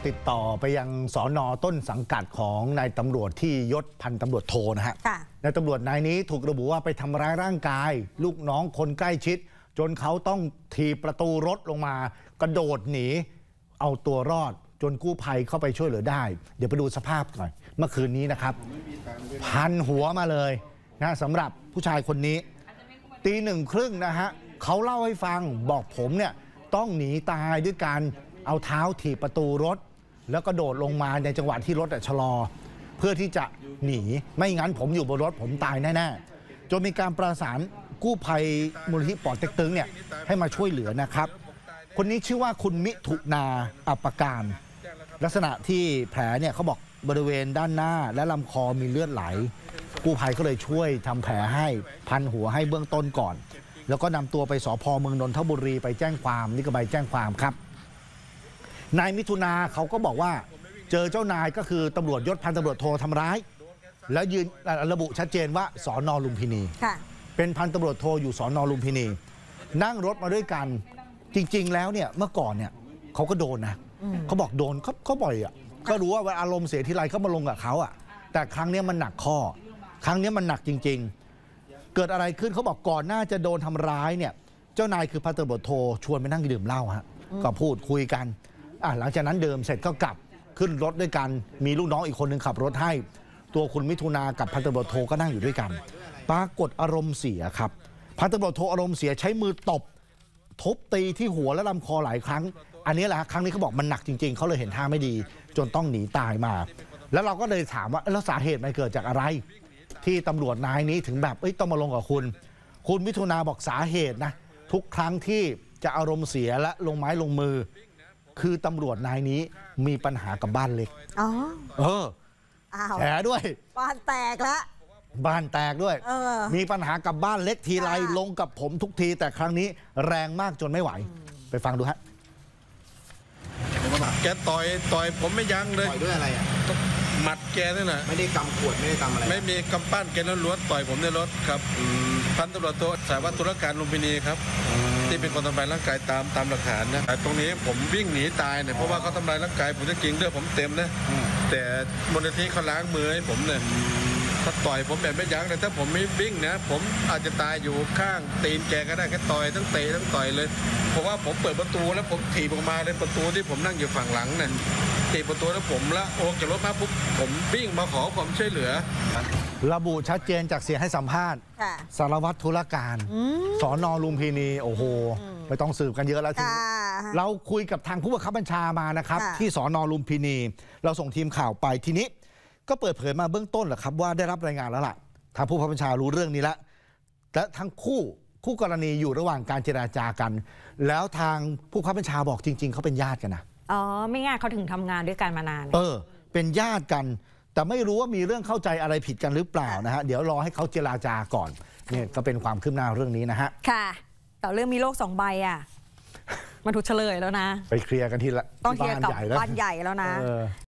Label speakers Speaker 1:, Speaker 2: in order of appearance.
Speaker 1: ติดต่อไปยังสน.ต้นสังกัดของนายตำรวจที่ยศพันตำรวจโทนะฮะนายตำรวจนายนี้ถูกระบุว่าไปทำร้ายร่างกายลูกน้องคนใกล้ชิดจนเขาต้องถีบประตูรถลงมากระโดดหนีเอาตัวรอดจนกู้ภัยเข้าไปช่วยเหลือได้เดี๋ยวไปดูสภาพหน่อยเมื่อคืนนี้นะครับพันหัวมาเลยนะสำหรับผู้ชายคนนี้ตี 1:30นะฮะเขาเล่าให้ฟังบอกผมเนี่ยต้องหนีตายด้วยการเอาเท้าถีบประตูรถแล้วก็โดดลงมาในจังหวะที่รถชะลอเพื่อที่จะหนีไม่งั้นผมอยู่บนรถผมตายแน่ๆจนมีการประสานกู้ภัยมูลนิธิป่อเต็กตึงเนี่ยให้มาช่วยเหลือนะครับคนนี้ชื่อว่าคุณมิถุนาอัปปการลักษณะที่แผลเนี่ยเขาบอกบริเวณด้านหน้าและลำคอมีเลือดไหลกู้ภัยก็เลยช่วยทำแผลให้พันหัวให้เบื้องต้นก่อนแล้วก็นำตัวไปสภ.เมืองนนทบุรีไปแจ้งความนี่ก็ใบแจ้งความครับนายมิถุนาเขาก็บอกว่าเจอเจ้านายก็คือตำรวจยศพันตำรวจโททำร้ายแล้วยืนระบุชัดเจนว่าสน.ลุมพินีเป็นพันตำรวจโทอยู่สน.ลุมพินีนั่งรถมาด้วยกันจริงๆแล้วเนี่ยเมื่อก่อนเนี่ยเขาก็โดนนะเขาบอกโดนเขาบ่อยอ่ะก็รู้ว่าอารมณ์เสียทีไรเขามาลงกับเขาอ่ะแต่ครั้งนี้มันหนักข้อครั้งนี้มันหนักจริงๆเกิดอะไรขึ้นเขาบอกก่อนหน้าจะโดนทำร้ายเนี่ยเจ้านายคือพันตำรวจโทชวนไปนั่งดื่มเหล้าฮะก็พูดคุยกันหลังจากนั้นดื่มเสร็จก็กลับขึ้นรถด้วยกันมีลูกน้องอีกคนหนึ่งขับรถให้ตัวคุณมิถุนากับพันตำรวจโทก็นั่งอยู่ด้วยกันปรากฏอารมณ์เสียครับพันตำรวจโทอารมณ์เสียใช้มือตบทุบตีที่หัวและลำคอหลายครั้งอันนี้แหละครั้งนี้เขาบอกมันหนักจริงๆเขาเลยเห็นท่าไม่ดีจนต้องหนีตายมาแล้วเราก็เลยถามว่าแล้วสาเหตุมันเกิดจากอะไรที่ตำรวจนายนี้ถึงแบบต้องมาลงกับคุณมิถุนาบอกสาเหตุนะทุกครั้งที่จะอารมณ์เสียและลงไม้ลงมือคือตำรวจนายนี้มีปัญหากับบ้านเล็กแฉด้วย
Speaker 2: บ้านแตกแล้ว
Speaker 1: บ้านแตกด้วยมีปัญหากับบ้านเล็กทีไรลงกับผมทุกทีแต่ครั้งนี้แรงมากจนไม่ไหวไปฟังดูฮะ
Speaker 3: แกต่อยผมไม่ยั้งเลย
Speaker 4: ต่อยด้วยอะไรอ่ะ
Speaker 3: หมัดแกนี่แหละ
Speaker 4: ไม่ได้กำขวดไม่ได้กำอะไร
Speaker 3: ไม่มีกำปั้นแกล้วนต่อยผมในรถครับพันตำรวจโทสารวัตรธุรการลุมพินีครับที่เป็นคนทำร้ายร่างกายตามหลักฐานนะตรงนี้ผมวิ่งหนีตายเนี่ยเพราะว่าเขาทำร้ายร่างกายผมจริงๆเลือดผมเต็มนะแต่มูลนิธิเขาล้างมือให้ผมเนี่ยถ้าต่อยผมแบบไม่ยั้งเลยถ้าผมไม่วิ่งนะผมอาจจะตายอยู่ข้างตีนแกก็ได้แค่ต่อยทั้งเตะทั้งต่อยเลยเพราะว่าผมเปิดประตูแล้วผมถีบออกมาเลยประตูที่ผมนั่งอยู่ฝั่งหลังเนี่ยถีบประตูแล้วผมละโอ้จากรถมาปุ๊บผมวิ่งมาขอความช่วยเหลือ
Speaker 1: ระบุชัดเจนจากเสียงให้สัมภาษณ์สารวัตรธุรการสน.ลุมพินีโอ้โหไม่ต้องสืบกันเยอะแล้วทีนี้เราคุยกับทางผู้บังคับบัญชามานะครับที่สน.ลุมพินีเราส่งทีมข่าวไปทีนี้ก็เปิดเผยมาเบื้องต้นแหละครับว่าได้รับรายงานแล้วล่ะทางผู้บังคับบัญชารู้เรื่องนี้แล้วและทั้งคู่กรณีอยู่ระหว่างการเจรจากันแล้วทางผู้บังคับบัญชาบอกจริงๆเขาเป็นญาติกันนะ
Speaker 2: ไม่ง่ายเขาถึงทำงานด้วยกันมานาน
Speaker 1: เป็นญาติกันแต่ไม่รู้ว่ามีเรื่องเข้าใจอะไรผิดกันหรือเปล่านะฮะเดี๋ยวรอให้เขาเจรจาก่อนเนี่ยก็เป็นความคืบหน้าเรื่องนี้นะฮะ
Speaker 2: ค่ะแต่เรื่องมีโลก2 ใบอ่ะมันถูกเฉลยแล้วนะ
Speaker 1: ไปเคลียร์กันที่ละ
Speaker 2: ต้องเคลียร์กับบ้านใหญ่แล้วนะ